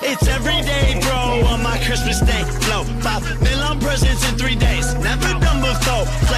It's every day, bro, on my Christmas day. Flow 5 million presents in 3 days. Never done before.